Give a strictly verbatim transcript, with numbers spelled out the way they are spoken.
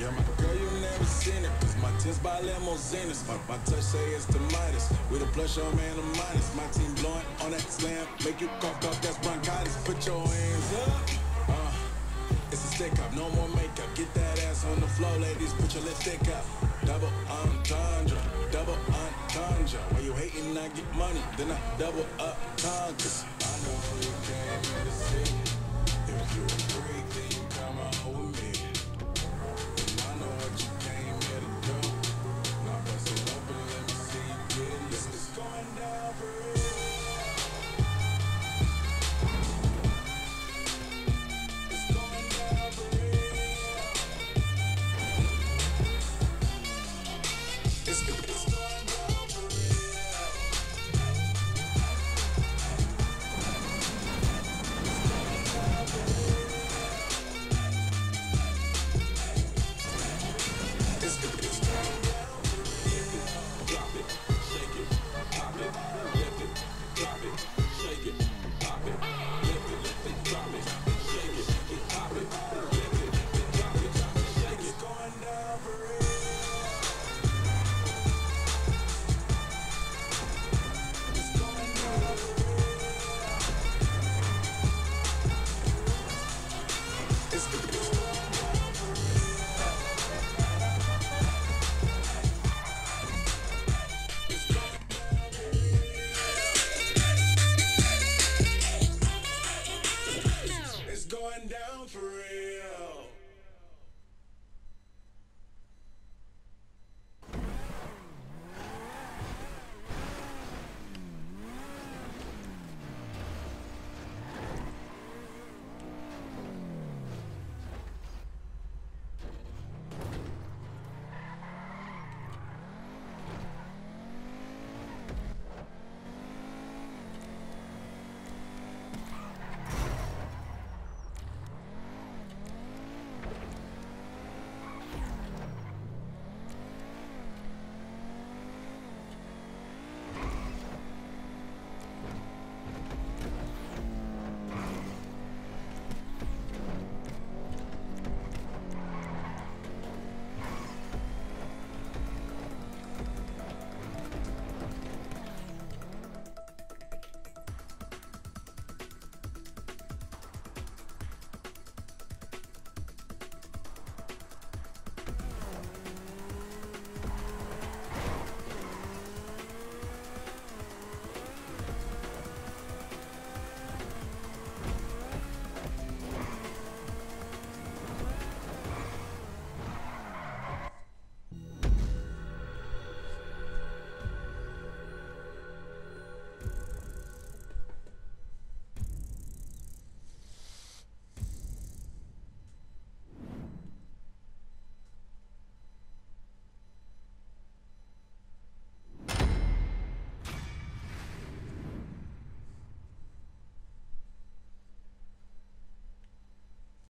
Yeah, my girl, you never seen it. Cause my tits by limousines. My, my touch say it's the Midas. We the plus your man, the minus. My team blowing on that slam. Make you cough, cough, that's bronchitis. Put your hands up. Uh, it's a stick up, no more makeup. Get that ass on the floor, ladies. Put your lipstick up. Double entendre, double entendre. While you hating, I get money. Then I double up conquers.